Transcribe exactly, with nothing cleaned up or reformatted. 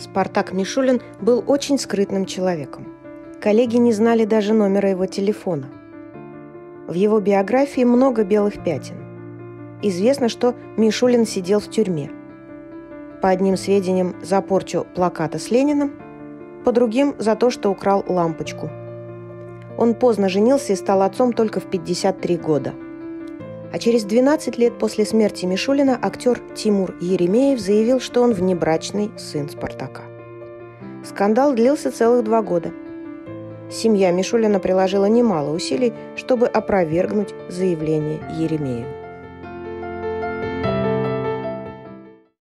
Спартак Мишулин был очень скрытным человеком. Коллеги не знали даже номера его телефона. В его биографии много белых пятен. Известно, что Мишулин сидел в тюрьме. По одним сведениям, за порчу плаката с Лениным, по другим – за то, что украл лампочку. Он поздно женился и стал отцом только в пятьдесят три года. А через двенадцать лет после смерти Мишулина актер Тимур Еремеев заявил, что он внебрачный сын Спартака. Скандал длился целых два года. Семья Мишулина приложила немало усилий, чтобы опровергнуть заявление Еремеева.